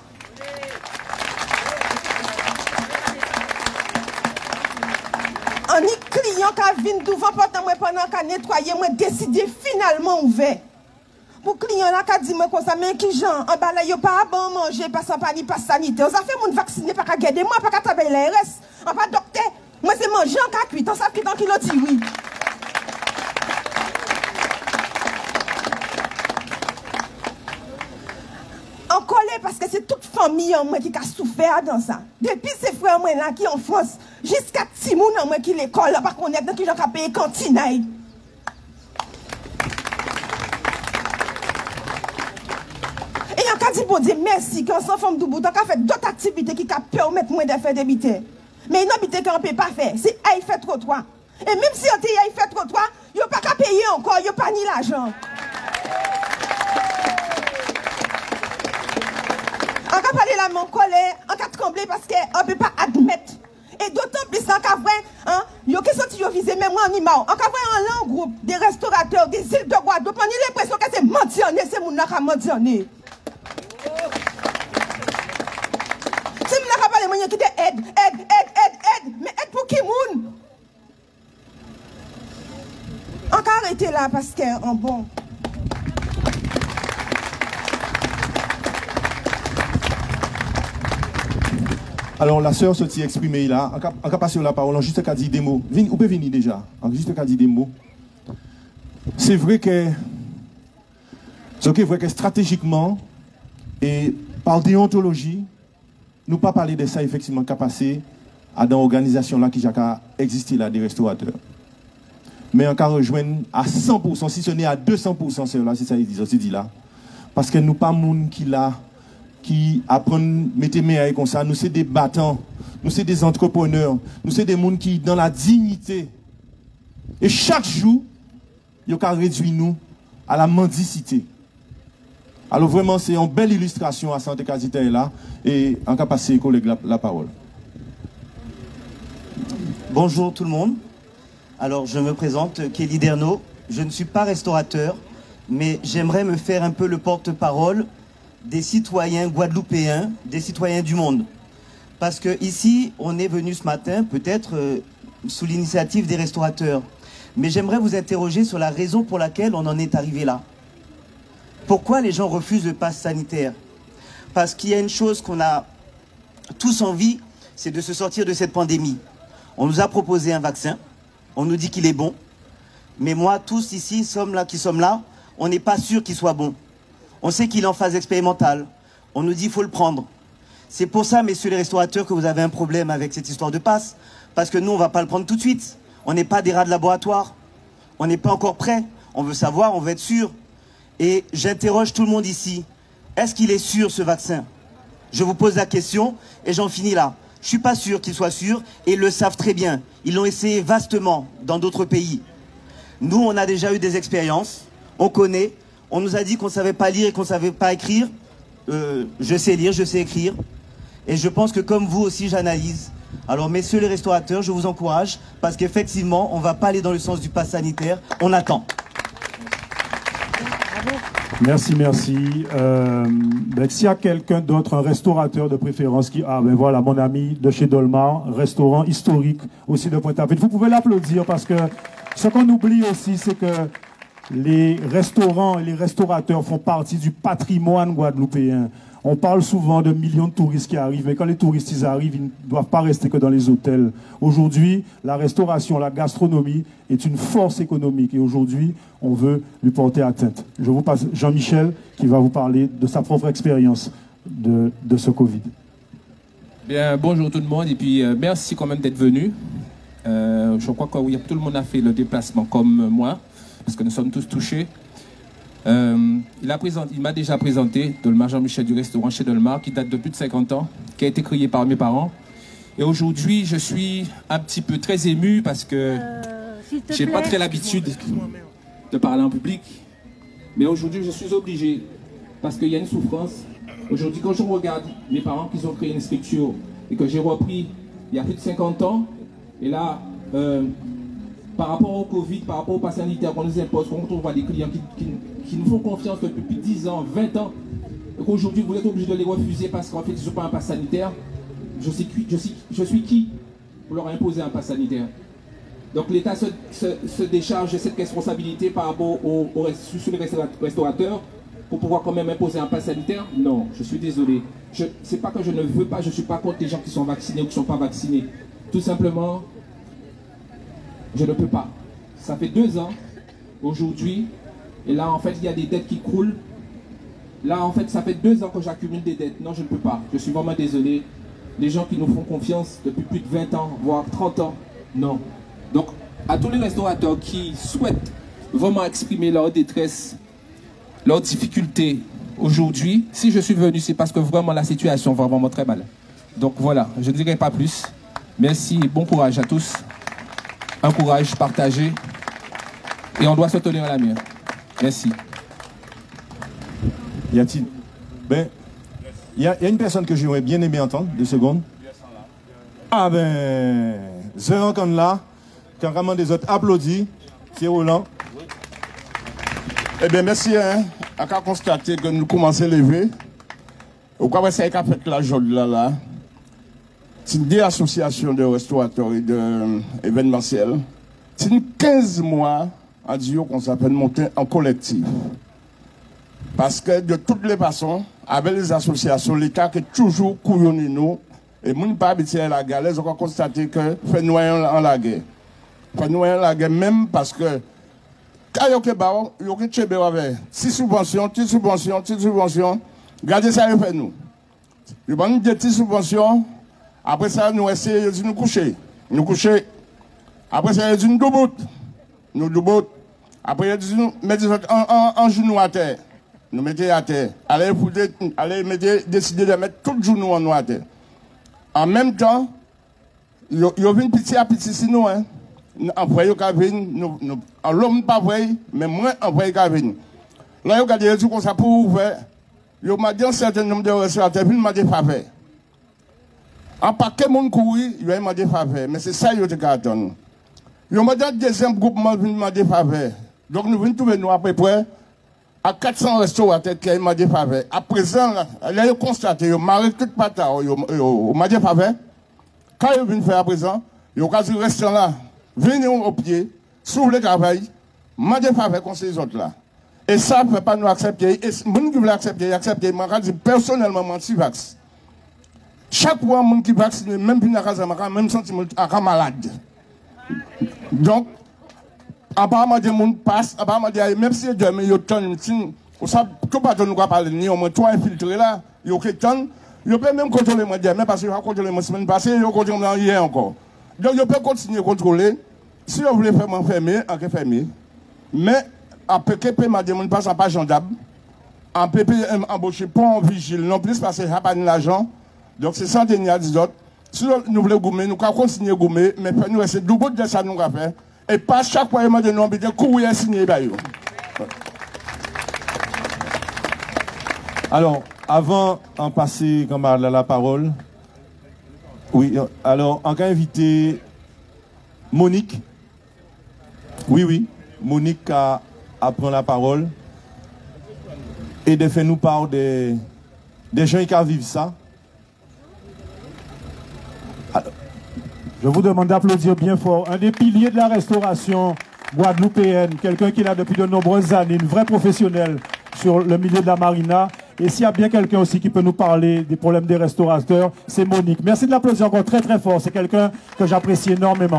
On y client qui vient devant pendant pendant qu'il nettoyer, moi décidé finalement ouvert. Pour client là qui dit moi comme ça, mais qui gens en bas là, yo pas bon manger, pas sans pas ni pas sanitaire. Ça fait mon vacciné, pas qu'à garder moi, pas qu'à travailler la R S. On pas docteur. Moi c'est manger en cas cuit, on savent qui tant qu'il dit oui. En colère parce que c'est toute famille en moi qui a souffert dans ça. Depuis ces frères moi là qui en France, jusqu'à Timoun en moi qui l'école là, par contre, qui j'en payé cantine. Et on a dit pour dire merci qu'on s'en forme du bout, on a fait d'autres activités qui permettent moins de faire des bêtises. Mais une habité qu'on ne peut pas faire, c'est à y faire trottoir. Et même si on y fait trottoir, il n'y a pas qu'à payer encore, il n'y a pas ni l'argent. On a parlé là, mon colère, on a tremblé parce qu'on ne peut pas admettre. Et d'autant plus, on a vrai, hein, il y a qui sont qui visé, même moi, en animal. On a vrai un long groupe des restaurateurs, des îles de Guadeloupe. On a l'impression que c'est mentionné, c'est mon n'a qu'à mentionner. Si mon n'a qu'à parler, moi, qui dit aide, aide, aide, aide, aide. Mais aide pour qui, moun? On a arrêté là parce qu'en bon. Alors, la sœur se t'y exprimée là, on va passer la parole, on juste qu'à dire des mots. Vin, on peut venir déjà, on juste qu'à dire des mots. C'est vrai que, c'est vrai que stratégiquement, et par déontologie, nous pas parler de ça effectivement qu'à passer à dans l'organisation là qui a existé là des restaurateurs. Mais on va rejoindre à cent pour cent, si ce n'est à deux cents pour cent, c'est là, c'est ça ils disent, dit là. Parce que nous pas moun qui là, qui apprennent, mettez mes comme ça, nous sommes des battants, nous sommes des entrepreneurs, nous sommes des gens qui dans la dignité. Et chaque jour, ils ont réduit nous à la mendicité. Alors vraiment, c'est une belle illustration à Santé Casita là, et on va passer collègue la, la parole. Bonjour tout le monde. Alors je me présente, Kelly Derno. Je ne suis pas restaurateur, mais j'aimerais me faire un peu le porte-parole des citoyens guadeloupéens, des citoyens du monde. Parce que ici, on est venu ce matin, peut-être euh, sous l'initiative des restaurateurs. Mais j'aimerais vous interroger sur la raison pour laquelle on en est arrivé là. Pourquoi les gens refusent le pass sanitaire? Parce qu'il y a une chose qu'on a tous envie, c'est de se sortir de cette pandémie. On nous a proposé un vaccin, on nous dit qu'il est bon, mais moi, tous ici sommes là, qui sommes là, on n'est pas sûr qu'il soit bon. On sait qu'il est en phase expérimentale, on nous dit qu'il faut le prendre. C'est pour ça, messieurs les restaurateurs, que vous avez un problème avec cette histoire de passe, parce que nous, on ne va pas le prendre tout de suite. On n'est pas des rats de laboratoire, on n'est pas encore prêts, on veut savoir, on veut être sûr. Et j'interroge tout le monde ici, est-ce qu'il est sûr ce vaccin? Je vous pose la question et j'en finis là. Je ne suis pas sûr qu'ils soient sûrs et ils le savent très bien. Ils l'ont essayé vastement dans d'autres pays. Nous, on a déjà eu des expériences, on connaît. On nous a dit qu'on ne savait pas lire et qu'on ne savait pas écrire. Euh, je sais lire, je sais écrire. Et je pense que comme vous aussi, j'analyse. Alors, messieurs les restaurateurs, je vous encourage parce qu'effectivement, on ne va pas aller dans le sens du pass sanitaire. On attend. Merci, merci. Euh, ben, s'il y a quelqu'un d'autre, un restaurateur de préférence qui... Ah ben voilà, mon ami de chez Dolmar, restaurant historique aussi de Pointe-à-Pitre. Vous pouvez l'applaudir parce que ce qu'on oublie aussi, c'est que les restaurants et les restaurateurs font partie du patrimoine guadeloupéen. On parle souvent de millions de touristes qui arrivent, mais quand les touristes ils arrivent, ils ne doivent pas rester que dans les hôtels. Aujourd'hui, la restauration, la gastronomie est une force économique et aujourd'hui, on veut lui porter atteinte. Je vous passe Jean-Michel qui va vous parler de sa propre expérience de, de ce Covid. Bien, bonjour tout le monde et puis euh, merci quand même d'être venu. Euh, je crois que oui, tout le monde a fait le déplacement comme moi, parce que nous sommes tous touchés. Euh, il a présenté, il m'a déjà présenté Dolmar Jean-Michel du restaurant chez Dolmar, qui date de plus de cinquante ans, qui a été créé par mes parents. Et aujourd'hui, je suis un petit peu très ému parce que euh, j'ai pas très l'habitude de parler en public. Mais aujourd'hui, je suis obligé parce qu'il y a une souffrance. Aujourd'hui, quand je regarde mes parents qui ont créé une structure et que j'ai repris il y a plus de cinquante ans, et là, euh, par rapport au Covid, par rapport au pass sanitaire qu'on nous impose, quand on voit des clients qui, qui, qui nous font confiance depuis plus de dix ans, vingt ans, et qu'aujourd'hui vous êtes obligés de les refuser parce qu'en fait ils ne sont pas un pass sanitaire, je suis, je, suis, je suis qui pour leur imposer un pass sanitaire? Donc l'État se, se, se décharge de cette responsabilité par rapport aux, aux, sur les restaurateurs pour pouvoir quand même imposer un pass sanitaire? Non, je suis désolé. Ce n'est pas que je ne veux pas, je ne suis pas contre les gens qui sont vaccinés ou qui ne sont pas vaccinés. Tout simplement, je ne peux pas. Ça fait deux ans, aujourd'hui, et là, en fait, il y a des dettes qui croulent. Là, en fait, ça fait deux ans que j'accumule des dettes. Non, je ne peux pas. Je suis vraiment désolé. Les gens qui nous font confiance depuis plus de vingt ans, voire trente ans, non. Donc, à tous les restaurateurs qui souhaitent vraiment exprimer leur détresse, leurs difficultés aujourd'hui, si je suis venu, c'est parce que vraiment la situation va vraiment très mal. Donc voilà, je ne dirai pas plus. Merci et bon courage à tous. Un courage partagé et on doit se tenir à la main. Merci. Y a-t-il Ben, il y, y a une personne que j'aurais bien aimé entendre, deux secondes. Ah ben, Zéran comme là, quand vraiment des autres applaudissent, c'est Roland. Eh bien, merci, hein, à constater que nous commençons à lever. Au cas où c'est qu'à fait la journée là, là. C'est une association de restaurateurs et d'événementiels. C'est une quinze mois à dire qu'on s'appelle monter en collectif. Parce que de toutes les façons, avec les associations, l'État qui est toujours couillonné nous, et nous ne pas habitués à la guerre, ils ont constaté que fait noyer en la guerre. Fait noyer en la guerre même parce que quand il y a des gens avec six subventions, six subventions, six subventions, regardez ça, il fait nous. Il y a des petites subventions. Après ça, nous essayons de nous coucher. Nous coucher. Après ça, nous nous debout. Nous debout. Après, nous mettons en genou à terre. Nous mettons à terre. Allez, allez décider de mettre tout le genou en à terre. En même temps, il y a une petit à petit sinon. En vrai, il l'homme pas vrai, mais moi, en vrai, il y a là, il y a des choses comme ça pour ouvrir. Il m'a dit un certain nombre de restaurateurs, il m'a dit faveur. En paquet monde courir, il m'a demandé faveur. Mais c'est ça que je attends. Il m'a dit deuxième groupement, il m'a demandé faveur. Donc nous venons trouver nous à peu près à quatre cents restaurateurs qui ont des faveurs. À présent, là, ils ont constaté, ils ont marré tout patin, ils ont des faveurs. Quand ils viennent faire à présent, ils ont quasi resté là, venez au pied, s'ouvre le travail, ils des faveurs comme ces autres là. Et ça ne peut pas nous accepter. Et les gens qui veulent accepter, accepter, je dis personnellement, je suis vax. Chaque fois, les gens qui vaccinent, même si je suis même sentiment à malade. Donc, apparemment, des gens passent, apparemment, même si ils ont des tonnes, vous savez, tout le monde ne parler, ni au moins trois infiltrés là, il y a des tonnes, ils peuvent même contrôler moi, mais parce qu'ils ont contrôlé la semaine passée, ils ont contrôlé hier encore. Donc, ils peuvent continuer à contrôler. Si vous voulez faire m'enfermer, on peut fermer. Mais, en P K P, ma demande passe en pas gendarme. En P P M embauché pas en vigile, non plus parce qu'il n'y a pas d'argent. Donc c'est sans dénier des autres. Si nous voulons gommer, nous pouvons continuer à gommer, mais nous essayer de double de ça nous avons fait. Et pas chaque fois de nous de courir signer. Alors, avant d'en passer comme à la parole, oui, alors on va inviter Monique. Oui, oui, Monique a à prendre la parole et de faire nous part des, des gens qui vivent ça. Alors, je vous demande d'applaudir bien fort un des piliers de la restauration guadeloupéenne, quelqu'un qui est là depuis de nombreuses années, une vraie professionnelle sur le milieu de la marina. Et s'il y a bien quelqu'un aussi qui peut nous parler des problèmes des restaurateurs, c'est Monique. Merci de l'applaudir encore très très fort. C'est quelqu'un que j'apprécie énormément.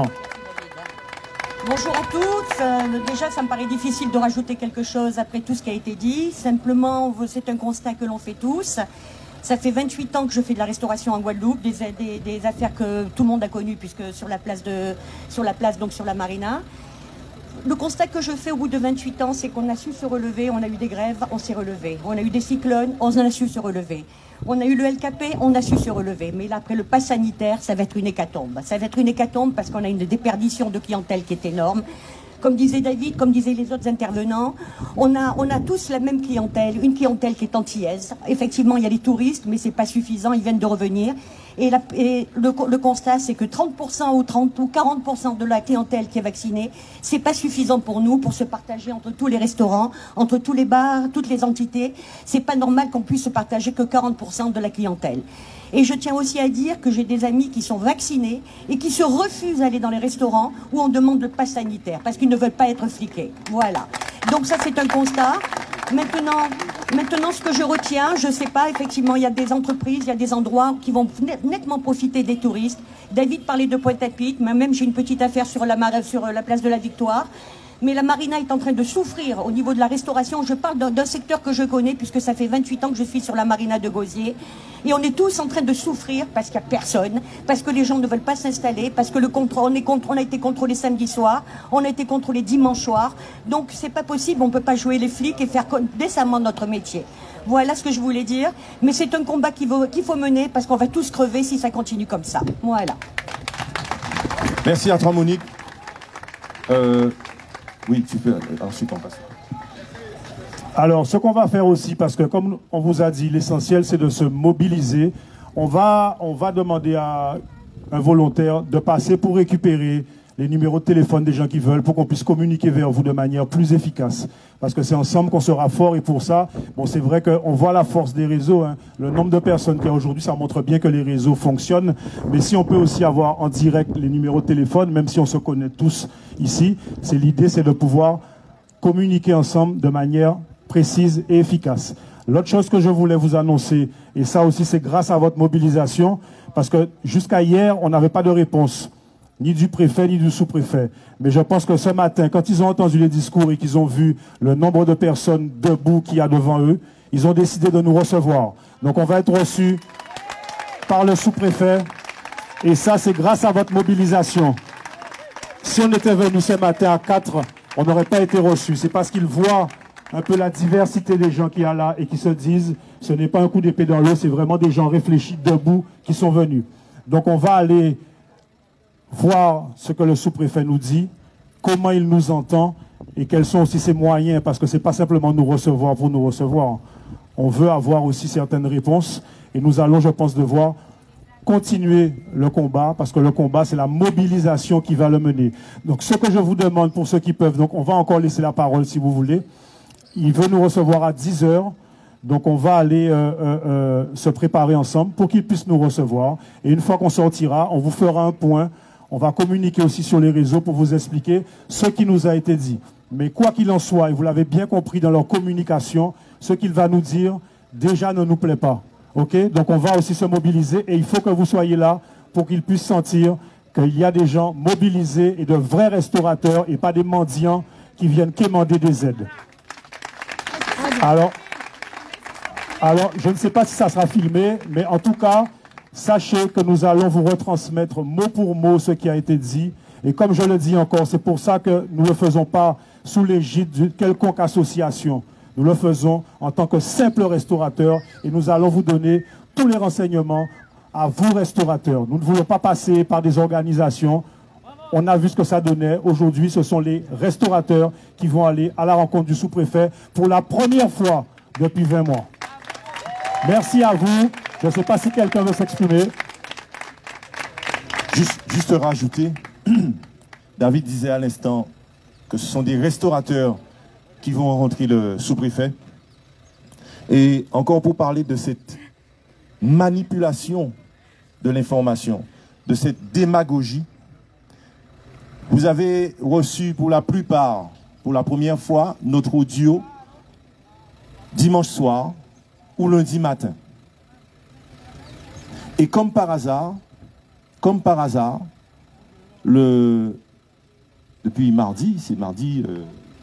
Bonjour à tous. Euh, déjà, ça me paraît difficile de rajouter quelque chose après tout ce qui a été dit. Simplement, c'est un constat que l'on fait tous. Ça fait vingt-huit ans que je fais de la restauration en Guadeloupe, des, des, des affaires que tout le monde a connues, puisque sur la place, de, sur la place donc sur la marina. Le constat que je fais au bout de vingt-huit ans, c'est qu'on a su se relever, on a eu des grèves, on s'est relevé. On a eu des cyclones, on a su se relever. On a eu le L K P, on a su se relever. Mais là, après le pass sanitaire, ça va être une hécatombe. Ça va être une hécatombe parce qu'on a une déperdition de clientèle qui est énorme. Comme disait David, comme disaient les autres intervenants, on a, on a tous la même clientèle, une clientèle qui est antillaise. Effectivement, il y a les touristes, mais c'est pas suffisant, ils viennent de revenir. Et, la, et le, le constat, c'est que trente pour cent ou trente ou quarante pour cent de la clientèle qui est vaccinée, c'est pas suffisant pour nous, pour se partager entre tous les restaurants, entre tous les bars, toutes les entités. C'est pas normal qu'on puisse se partager que quarante pour cent de la clientèle. Et je tiens aussi à dire que j'ai des amis qui sont vaccinés et qui se refusent d'aller dans les restaurants où on demande le pass sanitaire parce qu'ils ne veulent pas être fliqués. Voilà. Donc ça, c'est un constat. Maintenant, maintenant, ce que je retiens, je ne sais pas, effectivement, il y a des entreprises, il y a des endroits qui vont nettement profiter des touristes. David parlait de Pointe-à-Pitre, même j'ai une petite affaire sur la, sur la place de la Victoire. Mais la marina est en train de souffrir au niveau de la restauration. Je parle d'un secteur que je connais puisque ça fait vingt-huit ans que je suis sur la marina de Gosier. Et on est tous en train de souffrir parce qu'il n'y a personne, parce que les gens ne veulent pas s'installer, parce que le contrôle, on, est contre, on a été contrôlé samedi soir, on a été contrôlé dimanche soir. Donc c'est pas possible, on ne peut pas jouer les flics et faire décemment notre métier. Voilà ce que je voulais dire. Mais c'est un combat qu'il faut, qu'il faut mener parce qu'on va tous crever si ça continue comme ça. Voilà. Merci à toi, Monique. Euh... Oui, tu peux. Ensuite, on passe. Alors, ce qu'on va faire aussi, parce que comme on vous a dit, l'essentiel, c'est de se mobiliser. On va, on va demander à un volontaire de passer pour récupérer les numéros de téléphone des gens qui veulent, pour qu'on puisse communiquer vers vous de manière plus efficace. Parce que c'est ensemble qu'on sera fort. Et pour ça, bon, c'est vrai qu'on voit la force des réseaux. Hein. Le nombre de personnes qu'il y a aujourd'hui, ça montre bien que les réseaux fonctionnent. Mais si on peut aussi avoir en direct les numéros de téléphone, même si on se connaît tous ici, c'est l'idée, c'est de pouvoir communiquer ensemble de manière précise et efficace. L'autre chose que je voulais vous annoncer, et ça aussi c'est grâce à votre mobilisation, parce que jusqu'à hier, on n'avait pas de réponse, ni du préfet, ni du sous-préfet. Mais je pense que ce matin, quand ils ont entendu les discours et qu'ils ont vu le nombre de personnes debout qu'il y a devant eux, ils ont décidé de nous recevoir. Donc on va être reçus par le sous-préfet, et ça c'est grâce à votre mobilisation. Si on était venu ce matin à quatre, on n'aurait pas été reçus. C'est parce qu'ils voient un peu la diversité des gens qui y a là et qui se disent, ce n'est pas un coup d'épée dans l'eau, c'est vraiment des gens réfléchis, debout, qui sont venus. Donc on va aller voir ce que le sous-préfet nous dit, comment il nous entend et quels sont aussi ses moyens, parce que ce n'est pas simplement nous recevoir pour nous recevoir. On veut avoir aussi certaines réponses et nous allons, je pense, devoir continuer le combat, parce que le combat, c'est la mobilisation qui va le mener. Donc ce que je vous demande pour ceux qui peuvent, donc on va encore laisser la parole si vous voulez. il veut nous recevoir à dix heures. Donc on va aller euh, euh, euh, se préparer ensemble pour qu'il puisse nous recevoir. Et une fois qu'on sortira, on vous fera un point. On va communiquer aussi sur les réseaux pour vous expliquer ce qui nous a été dit. Mais quoi qu'il en soit, et vous l'avez bien compris dans leur communication, ce qu'il va nous dire déjà ne nous plaît pas. Okay? Donc on va aussi se mobiliser et il faut que vous soyez là pour qu'ils puissent sentir qu'il y a des gens mobilisés et de vrais restaurateurs et pas des mendiants qui viennent quémander des aides. Alors, alors, je ne sais pas si ça sera filmé, mais en tout cas, sachez que nous allons vous retransmettre mot pour mot ce qui a été dit. Et comme je le dis encore, c'est pour ça que nous ne le faisons pas sous l'égide d'une quelconque association. Nous le faisons en tant que simple restaurateur et nous allons vous donner tous les renseignements à vous restaurateurs. Nous ne voulons pas passer par des organisations. On a vu ce que ça donnait. Aujourd'hui, ce sont les restaurateurs qui vont aller à la rencontre du sous-préfet pour la première fois depuis vingt mois. Merci à vous. Je ne sais pas si quelqu'un veut s'exprimer. Juste, juste rajouter, David disait à l'instant que ce sont des restaurateurs qui vont rencontrer le sous-préfet. Et encore pour parler de cette manipulation de l'information, de cette démagogie, vous avez reçu pour la plupart, pour la première fois, notre audio dimanche soir ou lundi matin. Et comme par hasard, comme par hasard, le, depuis mardi, c'est mardi, euh,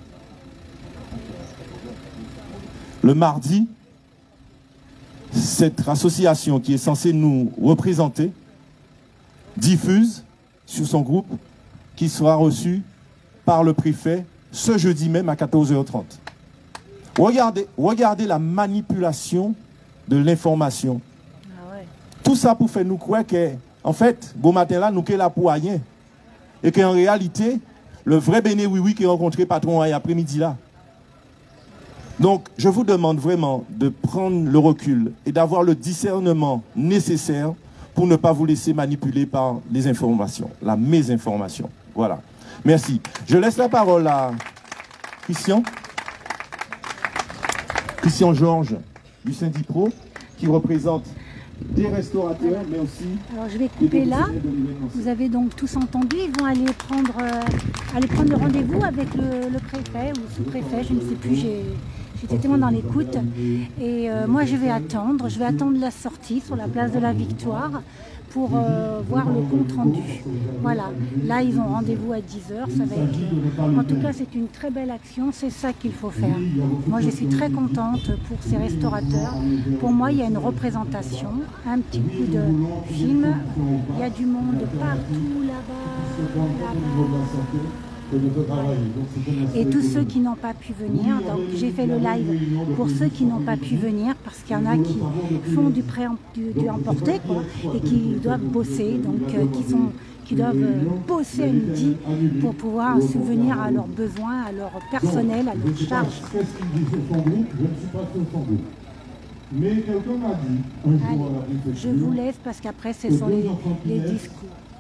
le mardi, cette association qui est censée nous représenter diffuse sur son groupe qui sera reçu par le préfet ce jeudi même à quatorze heures trente. Regardez, regardez la manipulation de l'information. Ah ouais. Tout ça pour faire nous croire que, en fait, bon matin là, nous sommes là pour rien. Et qu'en réalité, le vrai Béné Oui-Oui qui a rencontré patron après-midi là. Donc, je vous demande vraiment de prendre le recul et d'avoir le discernement nécessaire pour ne pas vous laisser manipuler par les informations, la mésinformation. Voilà. Merci. Je laisse la parole à Christian. Christian Georges du Syndipro, qui représente des restaurateurs, mais aussi... Alors je vais couper là. Vous avez donc tous entendu, ils vont aller prendre, euh, aller prendre le rendez-vous avec le, le préfet ou le sous-préfet, je ne sais plus, j'étais tellement dans l'écoute. Et euh, moi je vais attendre, je vais attendre la sortie sur la place de la Victoire pour euh, voir le compte rendu. Voilà, là ils ont rendez-vous à dix heures, ça va être... En tout cas c'est une très belle action, c'est ça qu'il faut faire. Moi je suis très contente pour ces restaurateurs. Pour moi il y a une représentation, un petit coup de film, il y a du monde partout là-bas, là-bas. Et tous ceux qui n'ont pas pu venir, donc j'ai fait le live pour ceux qui n'ont pas pu venir parce qu'il y en a qui font du pré du, du emporté quoi, et qui doivent bosser, donc euh, qui, sont, qui doivent euh, bosser à midi pour pouvoir subvenir à leurs besoins, à leur personnel, à leurs charges. Mais quelqu'un m'a dit un jour à la je vous laisse parce qu'après ce sont les, les discours.